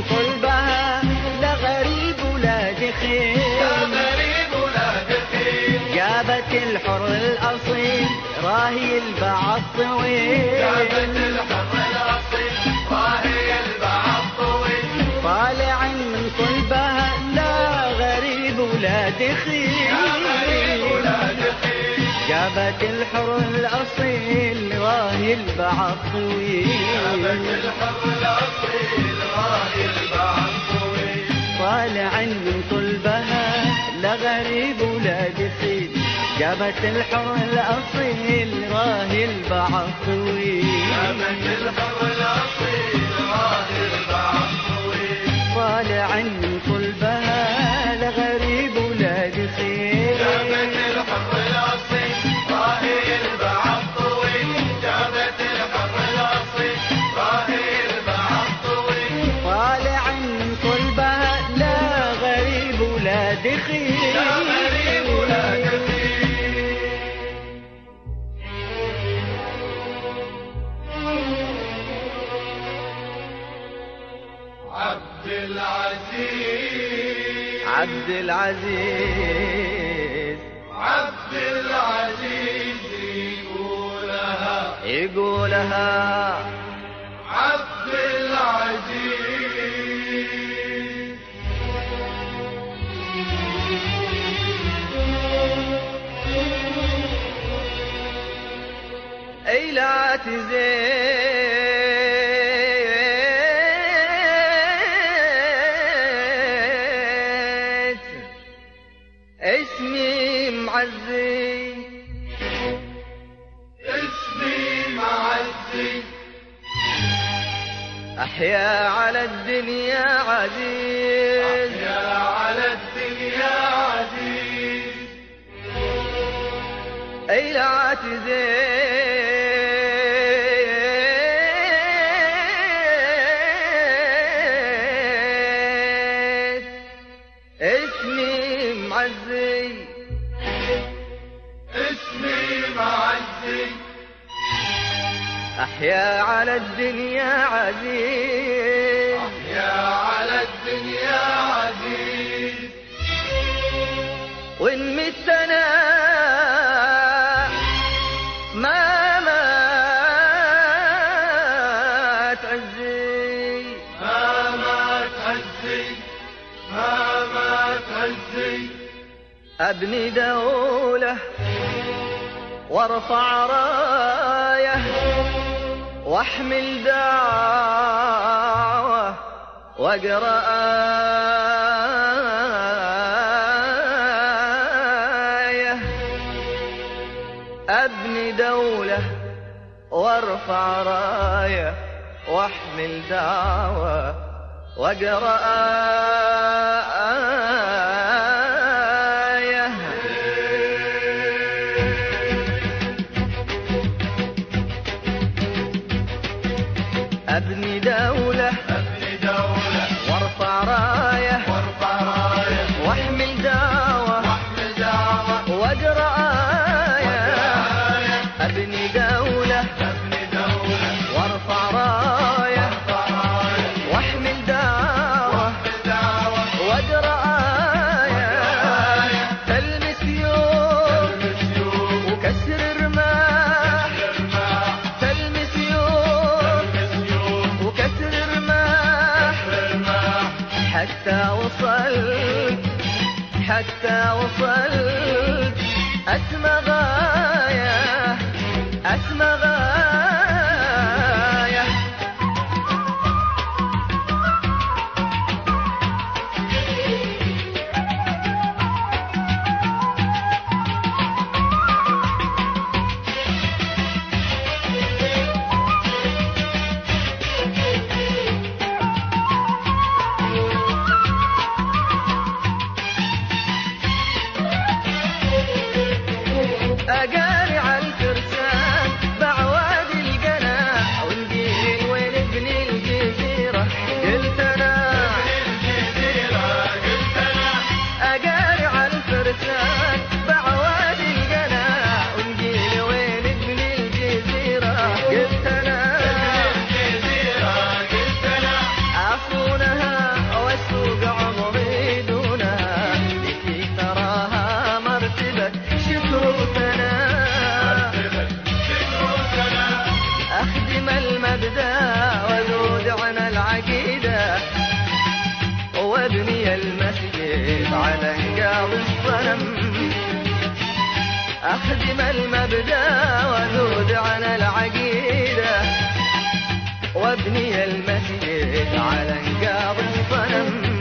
صلبها لا غريب ولا دخيل، جابت الحر الأصيل راهي الباع الطويل، طالع من صلبها لا غريب ولا دخيل، جابت الحر الأصيل راهي الباع الطويل، طالع من صلبها لا غريب ولا دخيل، جابت الحر الأصيل راهي الباع الطويل، طالع من صلبها لا غريب ولا دخيل، طالع من صلبها لا غريب ولا دخيل، عبد العزيز يقولها عبد العزيز. اي لا تزيد اسمي معزي، أحيا على الدنيا عزيز، أي لا تزيد اسمي معزي، أحيا على الدنيا عزيز، وإن مت أنا ما تعزي، أبني دولة وارفع راية واحمل دعوة واقرأ آية، أبني دولة وارفع راية واحمل دعوة واقرأ آية، أبني دولة وارفع راية واحمل دعوة واقرأ آية، أبني دولة وارفع راية واحمل دعوة واقرأ آية، تلمس يوم وكسر رماح، تلمس يوم وكسر رماح، حتى وصلت أسمى غاية، أسمى غاية. أخدم المبدأ وذود عن العقيدة، وابني المسجد على انقاض الصنم،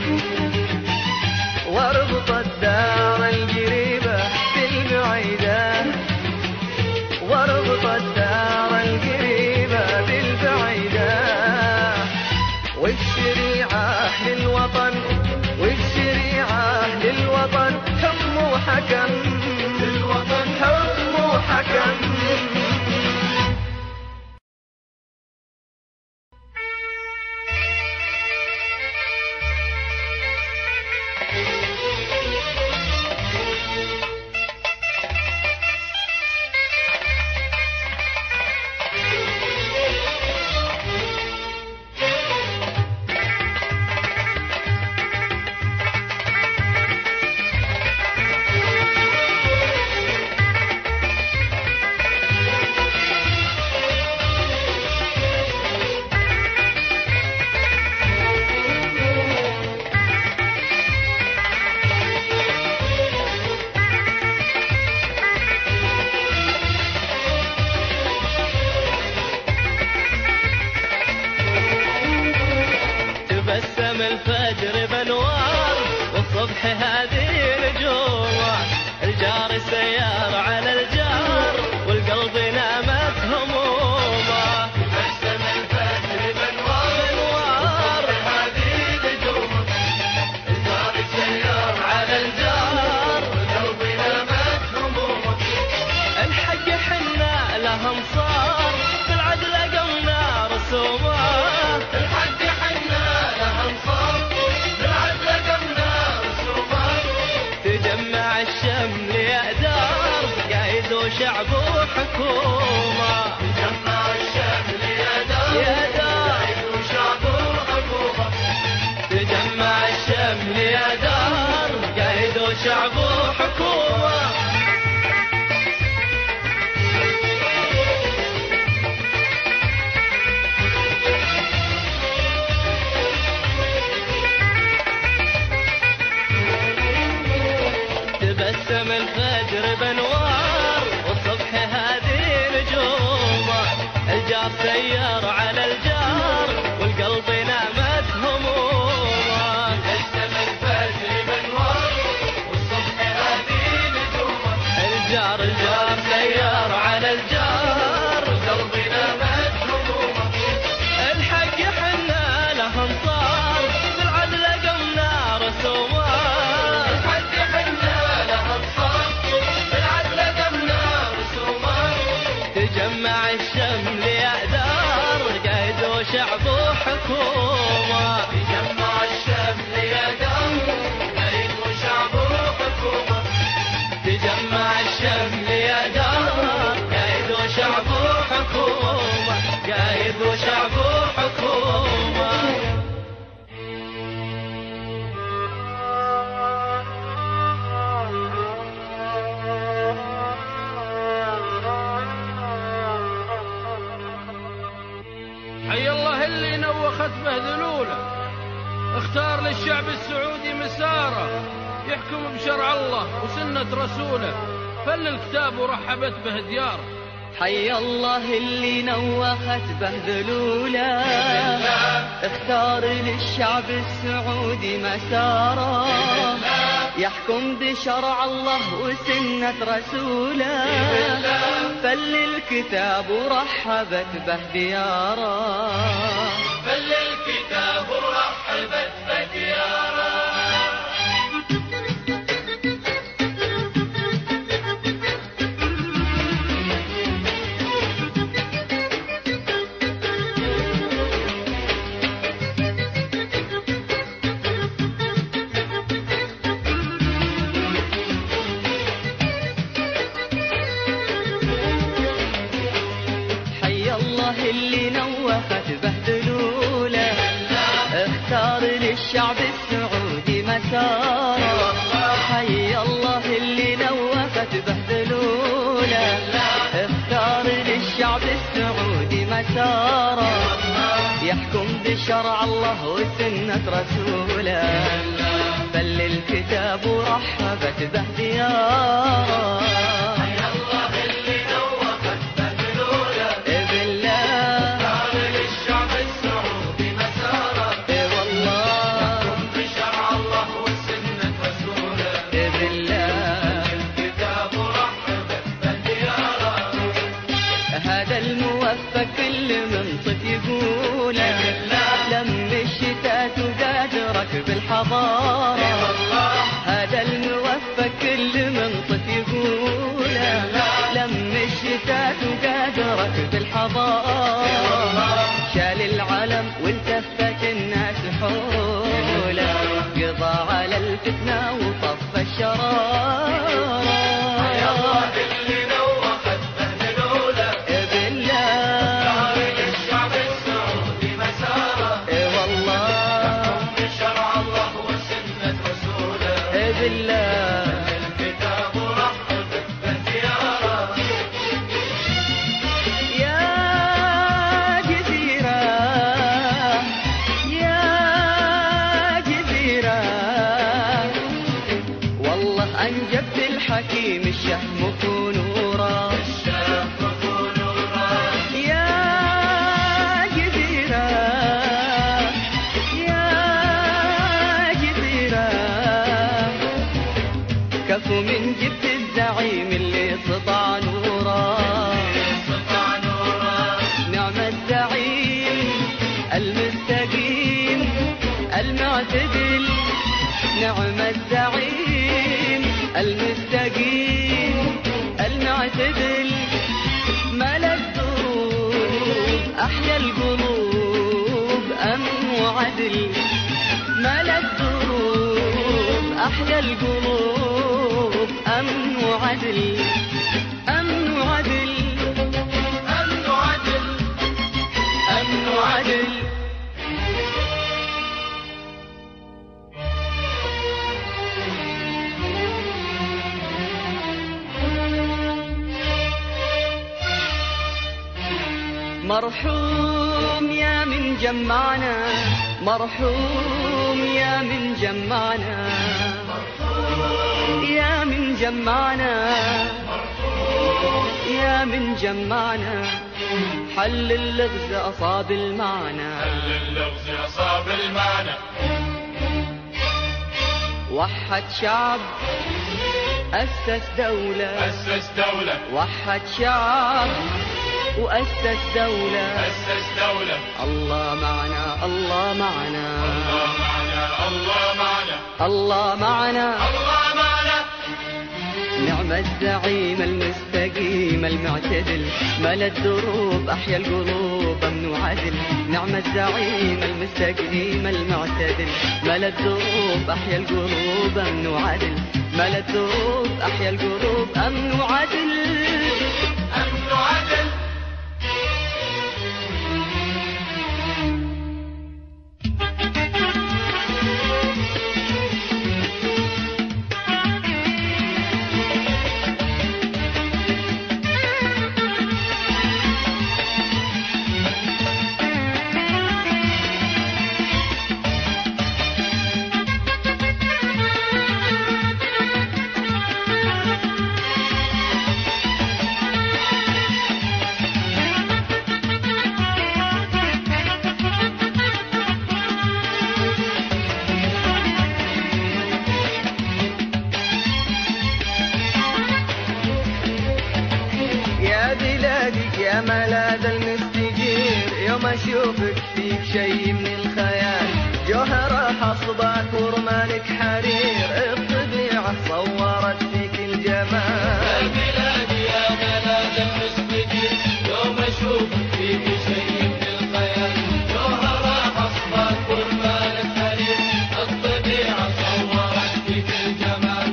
واربط الدار القريبة بالبعيدة، واربط الدار القريبة بالبعيدة، والشريعة للوطن، والشريعة للوطن، حكم وحكم للوطن، حكم وحكم. تبسم الفجر بانوار والصبح هذه نجومه، الجار سيار على الجار والقلب نامت همومه. تبسم الفجر بانوار والصبح هذه نجومه، الجار سيار على الجار والقلب نامت همومه. الحق حنا له انصار بالعدل قمنا رسومه، الشمل يا دار قايد وشعب وحكومة. تجمع الشمل يا دار قايد وشعب وحكومة، تجمع الشمل يا دار قايد وشعب وحكومة. تبسم الفجر بانوار والصبح هذه نجومه، الجار سيار على الجار والقلب نامت همومه. تبسم الفجر بانوار والصبح هذه نجومه، الجار سيار على الجار والقلب نامت همومه. الحق حنا له انصار بالعدل قمنا رسومه، تجمع الشمل يا دار قايد وشعب وحكومة. تجمع الشمل يا دار قايد وشعب وحكومة، تجمع الشمل يا دار قايد وشعب وحكومة، قايد وشعب وحكومة. حي الله اللي نوخت بهذلوله، اختار للشعب السعودي مساره يحكم بشرع الله وسنة رسوله، فل الكتاب ورحبت به دياره. حي الله اللي نوخت بهذلوله، اختار للشعب السعودي مساره يحكم بشرع الله وسنة رسوله، فل الكتاب ورحبت به دياره، فل الكتاب ورحبت به دياره. اللي نوخت بهذلوله، اختار للشعب السعودي مساره. حي الله اللي نوخت بهذلوله، اختار للشعب السعودي مساره يحكم بشرع الله وسنة رسوله، فل الكتاب ورحبت به دياره. راكب الحضارة، هذا الموفق كل منطق يقوله، لم الشتات وقاد راكب الحضارة، شال العلم والتفت الناس حوله، قضى على الفتنة وطفى الشرارة. يا الله اللي نوخت بهدلوله، بالله الشعب السعودي مساره، والله بشرع الله وسنة رسوله، بالله الكتاب ورحب بالزيارة. يا جزيرة يا جزيرة، والله أنجبت الحكيم الشهم ونورا، يا جزيرة يا جزيرة، كفو من جبت الزعيم اللي سطع نورا، نعم الزعيم المستقيم المعتدل، نعم الزعيم المستقيم المعتدل، ملا الدروب أحيا القلوب أمن وعدل، ملا الدروب أحيا القلوب أمن وعدل، أمن وعدل أمن وعدل أمن وعدل. مرحوم يا من جمعنا، مرحوم يا من جمعنا، يا من جمعنا، يا من جمعنا، حل اللغز أصاب المعنى، اللغز أصاب المعنى، وحد شعب أسس دولة، أسس دولة، وحد شعب وأسس دولة، أسس دولة، الله معنا الله معنا الله معنا الله معنا الله معنا، الله معنا. نعم الزعيم المستقيم المعتدل، ملا الدروب أحيا القلوب أمن وعدل، نعم الزعيم المستقيم المعتدل، ملا الدروب أحيا القلوب أمن وعدل، ملا الدروب أحيا القلوب أمن وعدل، أمن وعدل. يا ملاذ المستجير، يوم اشوفك فيك شيء من الخيال، جوهرة حصبك ورمانك حرير، الطبيعة صورت فيك الجمال. يا بلادي يا ملاذ المستجير، يوم اشوفك فيك شيء من الخيال، جوهرة حصبك ورمانك حرير، الطبيعة صورت فيك الجمال.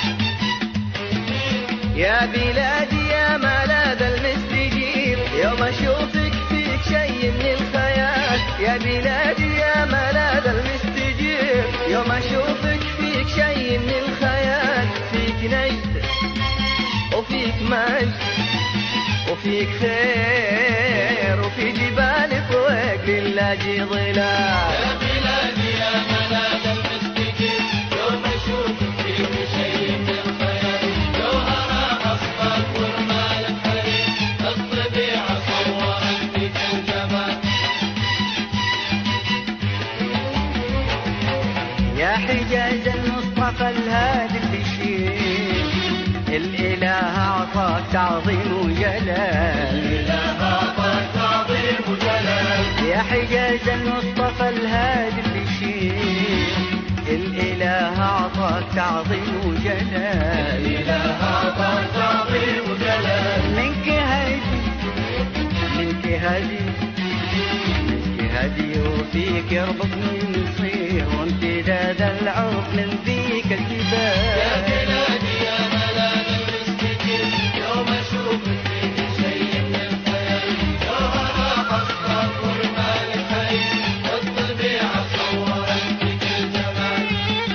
يا بلادي يا ملاذ المستجير، يوم اشوفك فيك شيء من الخيال، يا بلادي يا ملاذ المستجير، يوم اشوفك فيك شيء من الخيال، فيك نجد وفيك مجد وفيك خير، وفي جبال فوق للاجي ظلال. يا بلادي يا ملاذ المستجير، يوم اشوفك فيك شيء من الخيال، جوهرة حصبك ورمانك حرير، الطبيعة صورت فيك الجمال. يا حجاز المصطفى الهادي البشير، الإله أعطاك تعظيم وجلال، الإله أعطاك تعظيم وجلال. يا حجاز المصطفى الهادي البشير، تعظيم وجلال لها تعظيم وجلال منك هادي منك هادي منك هادي وفيك يربطني نصير وامتداد العرف من ذيك يا الجبال بلادي يا ملاذ المسكين يوم اشوفك فيك شيء من الخيال جوهرة حصة قرمان الحي الطبيعة صورت بك الجمال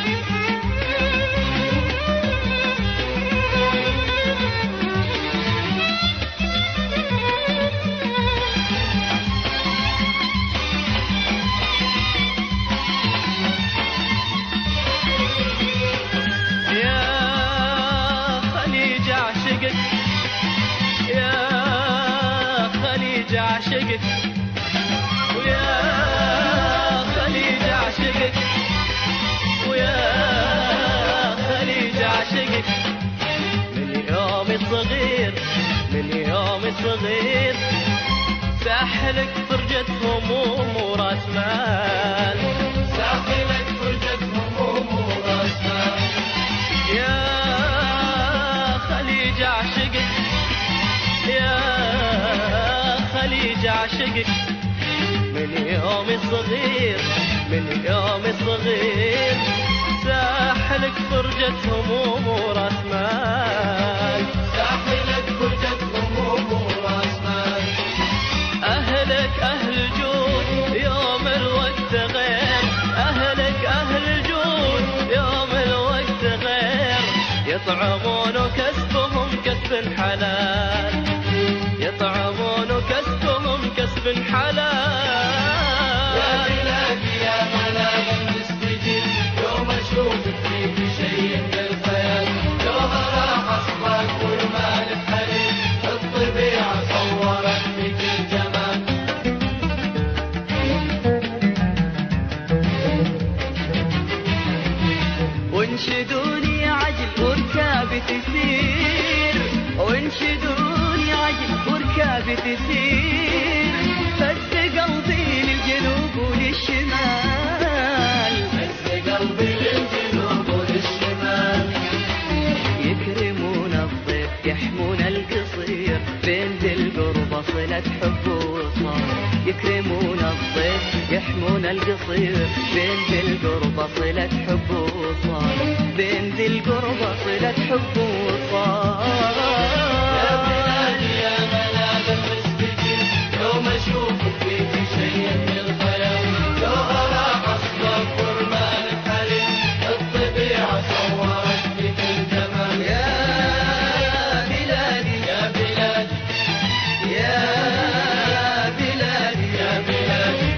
يا خليج عشقك يا خليج عشقك ويا خليج عشقك ويا خليج عشقك من يومي الصغير من يومي الصغير ساحلك فرجة هموم وراس مال ساحلك فرجة هموم وراس مال يا خليج عشقك يا خليج عشقك من يومي الصغير من يومي الصغير ساحلك فرجة هموم وراس مال ساحلك فرجة هموم وراس مال أهلك أهل الجود يوم الوقت غير أهلك أهل الجود يوم الوقت غير يطعمون كسبهم كسب حلال يطعمون كسبهم كسب حلال يا بلادي يا ملاذ المسكين يوم اشوفك فيك شيء من الخيال جوهرة حصبة قرمان الحريم الطبيعة صورت بك الجمال وانشدوني عجل وركابي تسير وانشدوني عجل وركابي تسير فز قلبي للجنوب وللشمال هز قلبي للجنوب وللشمال يكرمون الضيف يحمون القصير بين ذي القربة صلة حب ووصال يكرمون الضيف يحمون القصير بين ذي القربة صلة حب ووصال بين ذي القربة صلة حب ووصال يا بلادي يا ملاذ المسكين يوم اشوفك فيك شيء من الخيال جوهرة حصبة قرمان الحريم الطبيعة صورت بك الجمال يا بلادي يا بلادي يا بلادي يا بلادي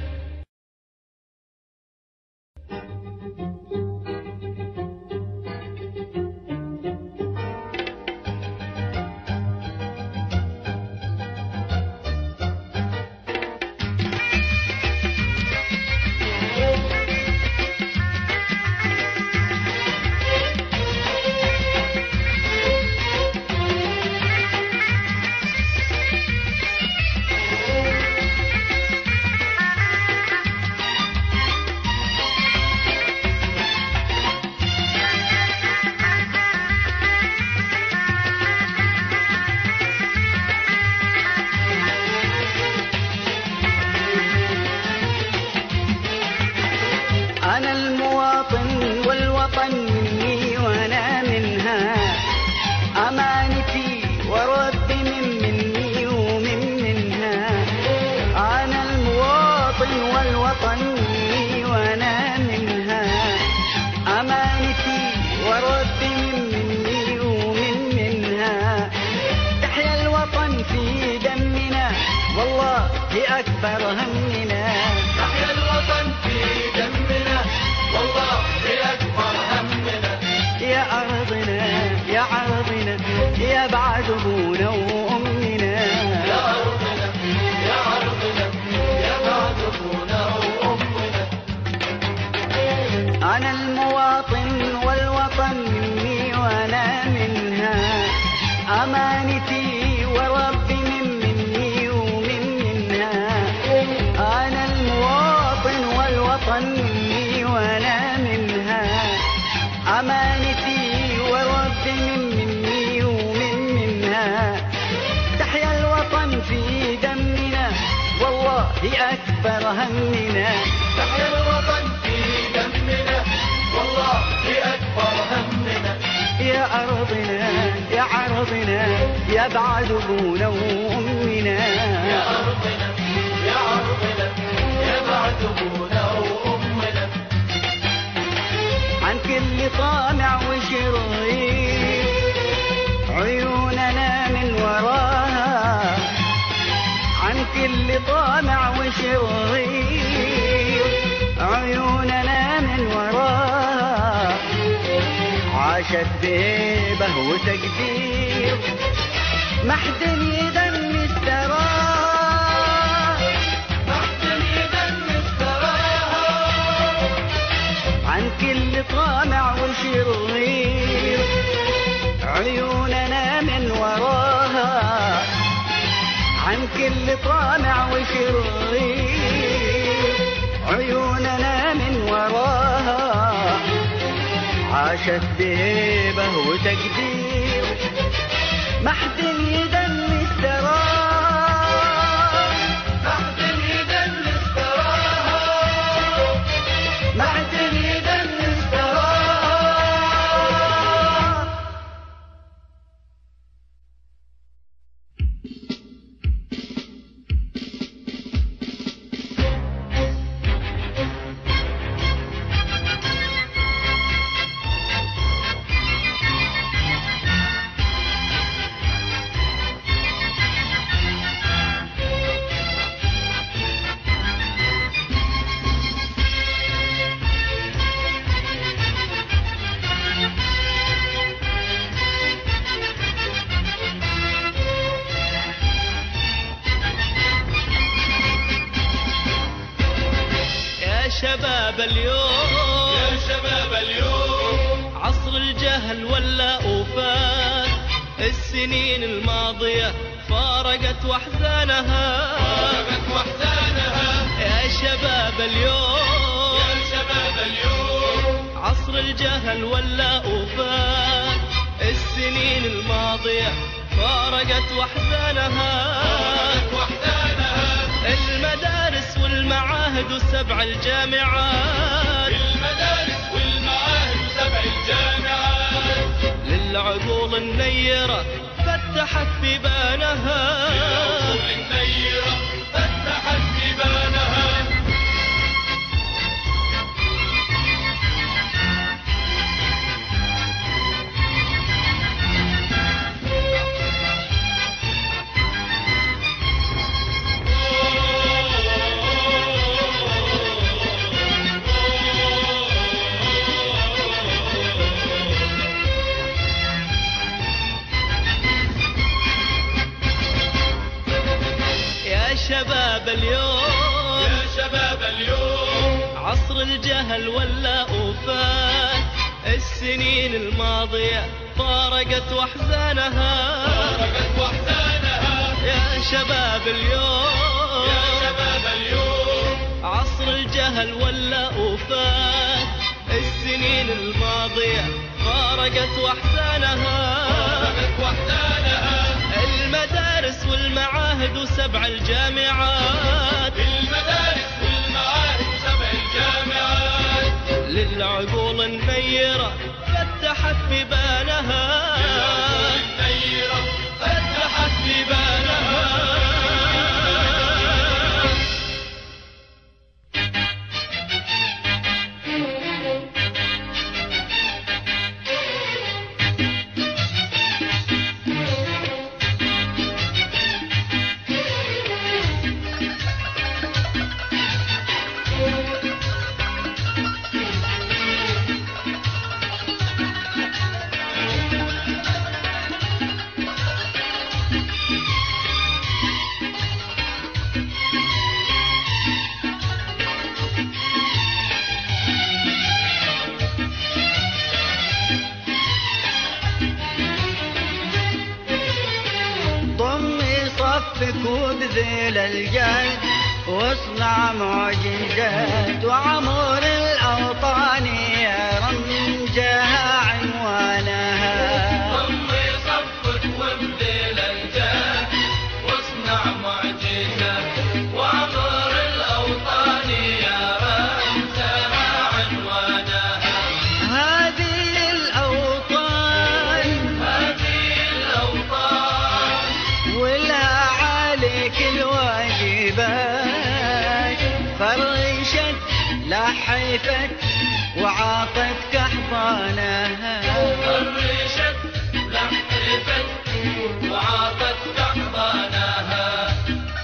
أنا المواطن والوطن مني وأنا منها أمانتي وربي مني ومن منها أنا المواطن والوطن مني وأنا منها أمانتي وربي مني ومن منها تحيا الوطن في دمنا والله أكبر همنا تحيا الوطن في دمنا والله أكبر همنا يا أرضنا يا عرضنا يا بعد أبونا وأمنا يا أرضنا يا عرضنا يا بعد أبونا وأمنا أنا المواطن والوطن مني وأنا منها أمانتي وربي مني ومن منها أنا المواطن والوطن مني وأنا منها أمانتي هي أكبر همنا. تحيا الوطن في دمنا والله هي أكبر همنا. يا أرضنا يا عرضنا يا بعد أبونا وأمنا. يا أرضنا يا عرضنا يا بعد أبونا وأمنا. عن كل طامع وشرير عيوننا من وراها. عن كل طامع وشرير عيوننا من وراها. عاشت بهبة وتقدير ما حد يدنس تراها. ما حد يدنس تراها. عن كل طامع وشرير عيوننا من وراها. عن كل طامع وشرير عيوننا من وراها. عاشت بهبة وتقدير ما حد يدنس تراها. ما حد يدنس تراها. ما حد يدنس تراها. شباب اليوم يا شباب اليوم عصر الجهل ولا وفات. السنين الماضية فارقت واحزانها. فارقت واحزانها. يا شباب اليوم يا شباب اليوم عصر الجهل ولا وفات. السنين الماضية فارقت واحزانها. فارقت واحزانها. المدارس والمعاهد وسبع الجامعات. المدارس والمعاهد وسبع الجامعات. للعقول النيرة فتحت بيبانها. للعقول النيرة فتحت بيبانها. شباب اليوم يا شباب اليوم عصر الجهل ولا وفات. السنين الماضية فارقت واحزانها. فارقت واحزانها. يا شباب اليوم يا شباب اليوم عصر الجهل ولا وفات. السنين الماضية فارقت واحزانها. فارقت واحزانها. المدارس والمعاهد وسبع الجامعات. المدارس والمعاهد وسبع الجامعات. للعقول النيرة فتحت بيبانها. للعقول النيرة فتحت بيبانها. صفك وبذيل الجد واصنع معجزات وعمر الأوطان رمجها عنوانها. ضمي صفك وبذيل الجد واصنع معجزات وعمر لحفت وعاطتك أحضانها. فرشت لحفت وعاطتك أحضانها.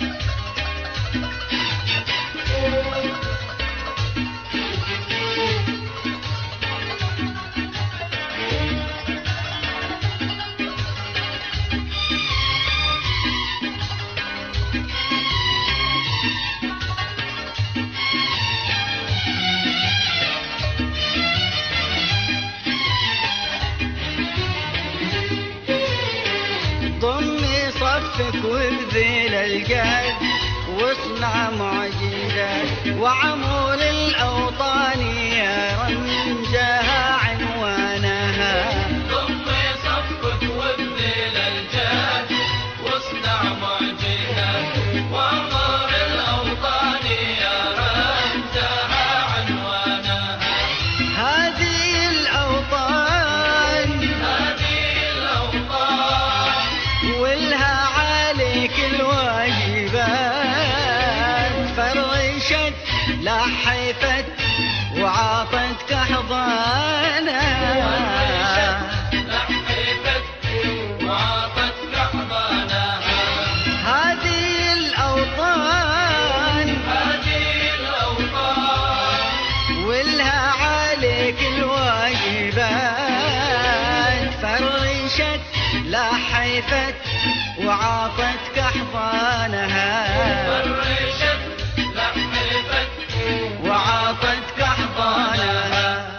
ضمي صفك وابذل الجهد واصنع معجزات، وعمول الأوطان يا رمزها عنوانها. ضمي صفك وابذل الجهد واصنع معجزات، وعمر الأوطان يا رمزها عنوانها. هذه الأوطان ولها عليك الواجبات، فرشت لحفت وعاطتك أحضانها. لحفت وعاطتك أحضانها. هذه الأوطان ولها عليك الواجبات، فرشت لحفت وعاطتك أحضانها. فرشت لحفت وعاطتك أحضانها.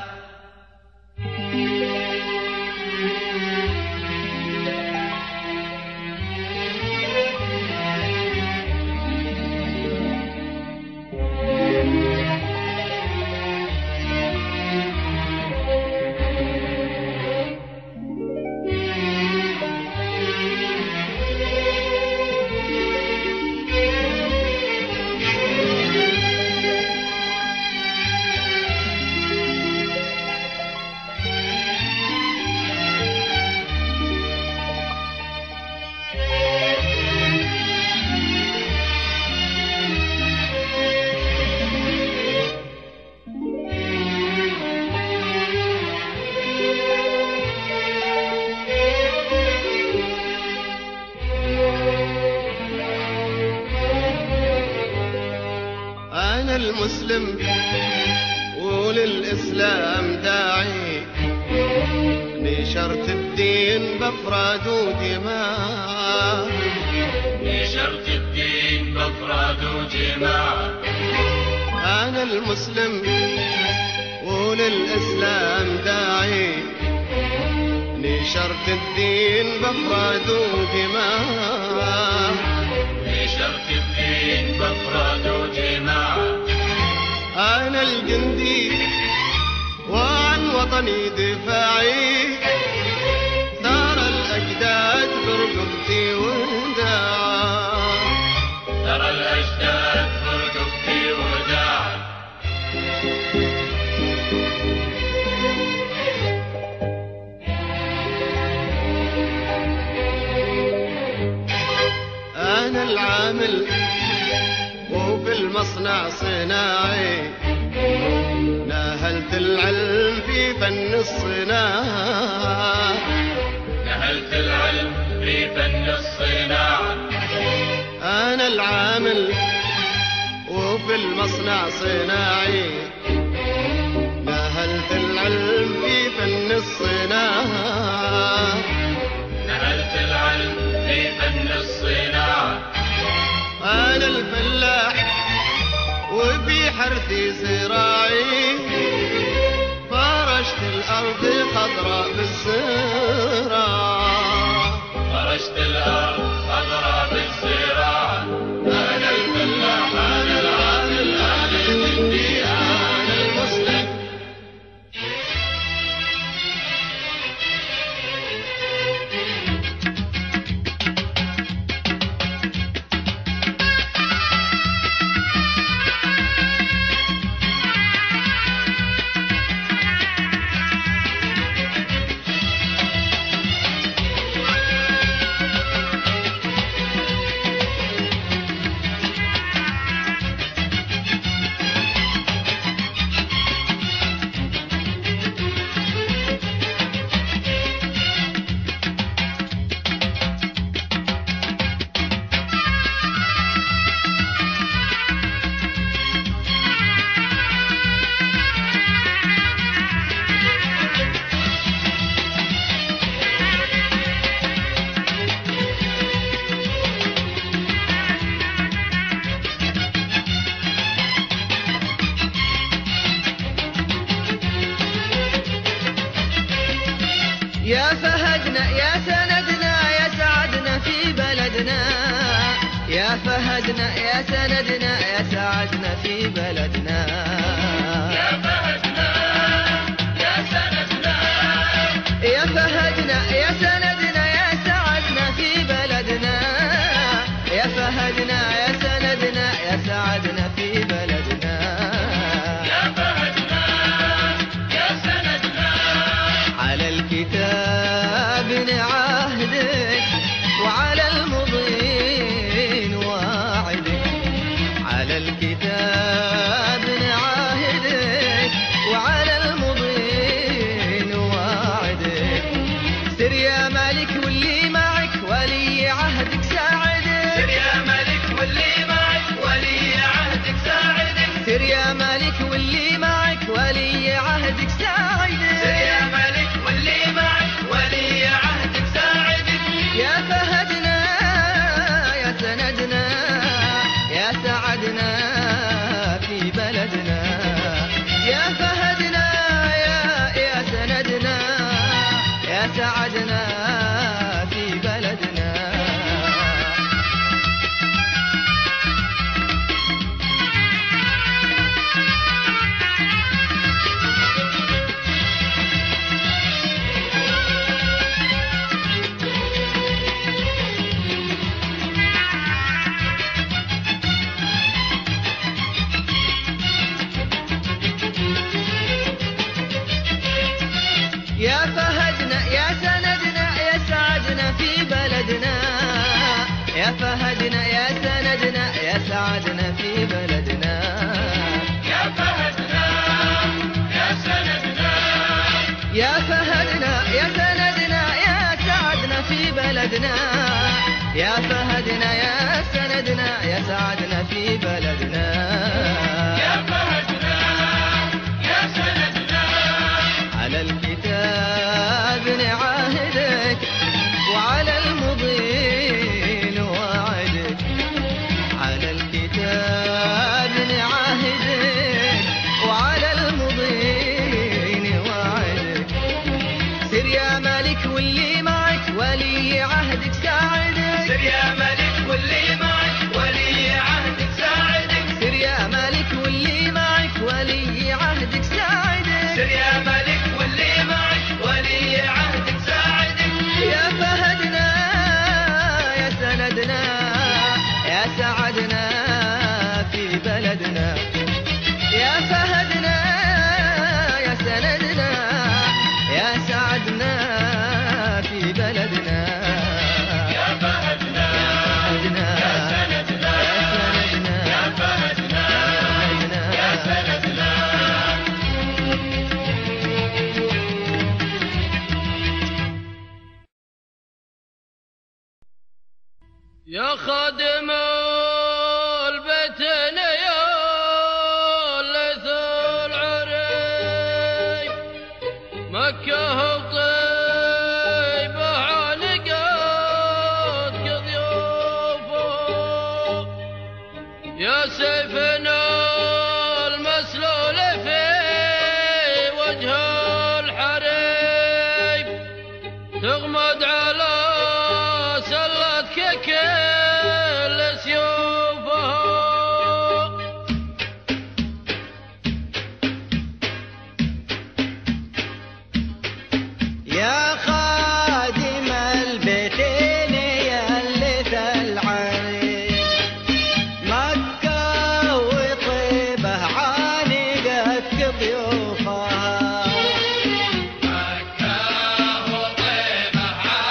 أنا المسلم وللإسلام داعي، نشرت الدين بأفراد ودماء. نشرت الدين بأفراد وجماع. أنا المسلم وللإسلام داعي، نشرت الدين بأفراد ودماء. نشرت الدين بأفراد وجماع. أنا الجندي وعن وطني دفاعي، ثار الأجداد برقبتي وداع. ترى الأجداد برقبتي وداع. أنا العامل وفي المصنع صناعي، ناهلت العلم في فن الصناعة. نهلت العلم في فن الصناعة. أنا العامل وفي المصنع صناعي، ناهلت العلم في فن الصناعة. نهلت العلم في فن الصناعة. أنا الفلاح وفي حرثي زراعي، فرشت الأرض خضراء بالزراعة. فرشت الأرض خضراء بالزراعة. أنا الفلاح، أنا العامل، أنا الجندي، أنا المسلم. يا فهدنا يا سندنا يا سعدنا في بلدنا، يا فهدنا يا سندنا يا سعدنا في بلدنا. يا فهدنا يا سندنا، يا فهدنا يا سندنا يا سعدنا في بلدنا، يا فهدنا يا سندنا يا سعدنا في بلدنا. يا فهدنا يا سندنا، على الكتاب نعاهدك وعلى المضي نواعدك، على الكتاب نعاهدك وعلى المضي نواعدك. سر يا مالك واللي معك ولي عهدك ساعدك، سر يا ملك واللي معك ولي عهدك ساعدك، سر يا مالك واللي معك ولي عهدك ساعدك. سر يا ملك واللي معك ولي عهدك ساعدك. يا فهدنا يا سندنا يا سعدنا في بلدنا، يا فهدنا يا سندنا يا سعدنا في بلدنا. يا فهدنا يا سندنا يا سعدنا في بلدنا، يا فهدنا يا سندنا يا سعدنا في بلدنا. يا فهدنا يا سندنا، يا فهدنا يا سندنا يا سعدنا في بلدنا، يا فهدنا يا سندنا يا سعدنا في بلدنا. يا فهدنا يا سندنا، على الكتاب نعاهدك وعلى المضي نواعدك، على الكتاب نعاهدك وعلى المضي نواعدك. سر يا مالك واللي معك ولي عهدك ساعدك، سر يا ملك واللي معك ولي عهدك ساعدك، سر يا مالك واللي معك ولي عهدك ساعدك. سر يا ملك واللي معك ولي عهدك ساعدك. يا فهدنا يا سندنا يا سعدنا في بلدنا، يا فهدنا يا سندنا يا سعدنا في بلدنا. يا فهدنا يا سندنا، يا فهدنا يا سندنا. يا خادم البيتين يا ليث العري، مكة وطيبة عانقت كضيوفه، يا سيفنا المسلول في وجه الحريب، تغمد على سلتك كل سيوفها. يا خادم البيتين يا ليث العريس، مكة وطيبة عانقت ضيوفها، مكة وطيبة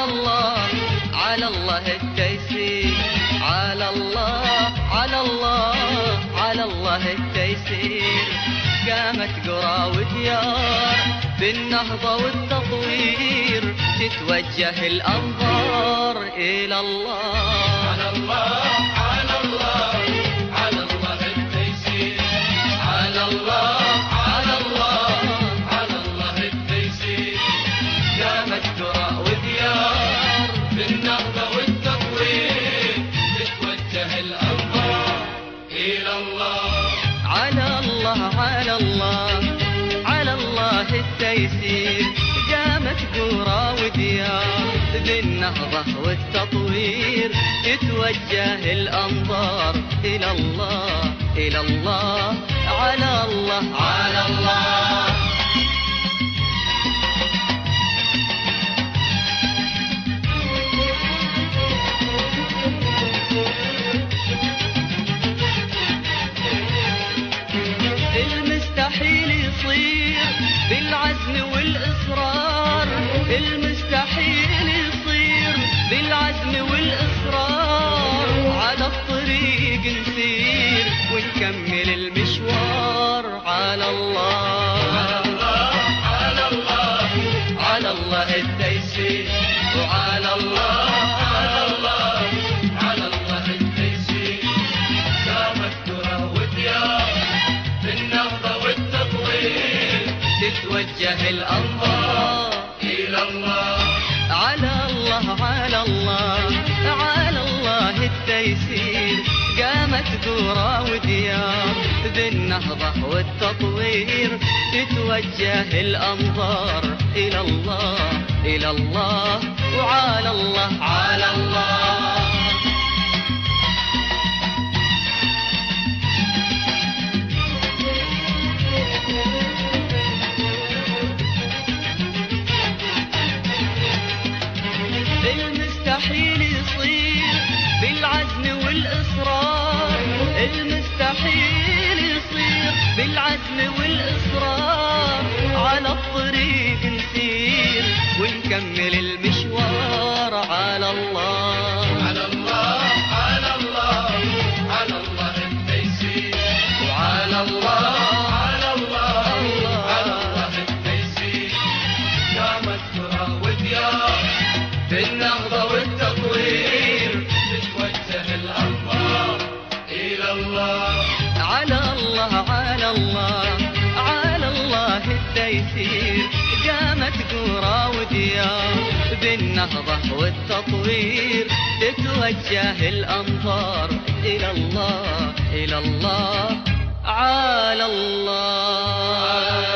الله على الله التيسير، على الله على الله على الله التيسير. قامت قرى وديار بالنهضة والتطوير، تتوجه الأنظار إلى الله. على الله على الله على الله التيسير، على الله على الله على الله التيسير. قامت قرى وديار بالنهضة والتطوير، تتوجه الأنظار إلى الله. على الله على الله على الله التيسير. قامت قرى وديار بالنهضة والتطوير، تتوجه الأنظار إلى الله إلى الله على الله على الله. المستحيل يصير بالعزم والإصرار، المستحيل يصير بالعزم والإصرار. على الطريق نسير ونكمل المشوار، على الله على الله على الله على الله التيسير، وعلى الله على الله على الله التيسير. قامت قرى وديار بالنهضة والتطوير، تتوجه الأنظار إلى الله. على الله على الله على الله التيسير. قامت قرى وديار بالنهضة والتطوير، تتوجه الأنظار إلى الله إلى الله وعلى الله على الله. المستحيل يصير بالعزم والإصرار، المستحيل يصير بالعزم والإصرار. على الطريق نسير ونكمل المشوار، على الله على الله على الله على الله التيسير، وعلى الله على الله على الله التيسير. قامت قرى وديار بالنهضة والتطوير، تتوجه الأنظار إلى الله. على الله على الله على الله التيسير. قامت قرى وديار بالنهضة والتطوير، تتوجه الأنظار إلى الله إلى الله على الله.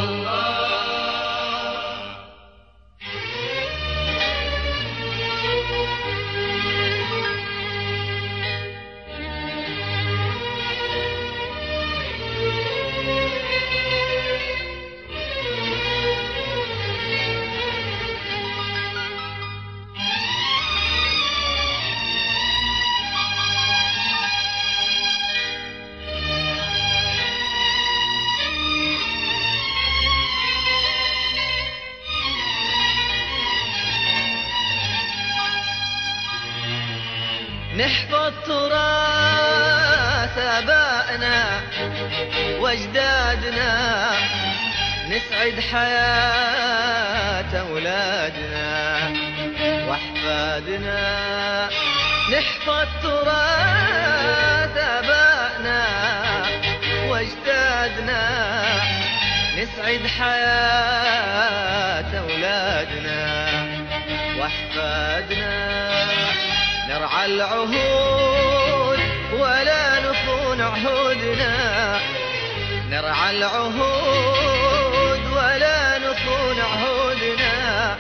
نحفظ تراث آبائنا واجدادنا، نسعد حياة أولادنا وأحفادنا. نحفظ تراث آبائنا واجدادنا، نسعد حياة أولادنا وأحفادنا. نرعى العهود ولا نخون عهودنا، نرعى العهود ولا نخون عهودنا.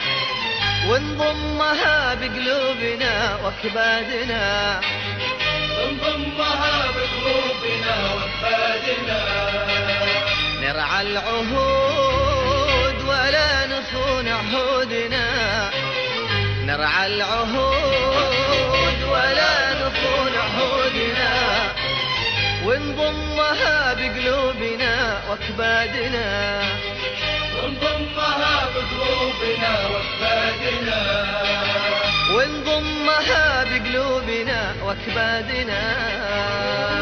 ونضمها بقلوبنا وأكبادنا، ونضمها بقلوبنا وأكبادنا. نرعى العهود ولا نخون عهودنا، نرعى العهود ولا نخون عهودنا. ونضمها بقلوبنا وأكبادنا، ونضمها بقلوبنا وأكبادنا. ونضمها بقلوبنا واكبادنا.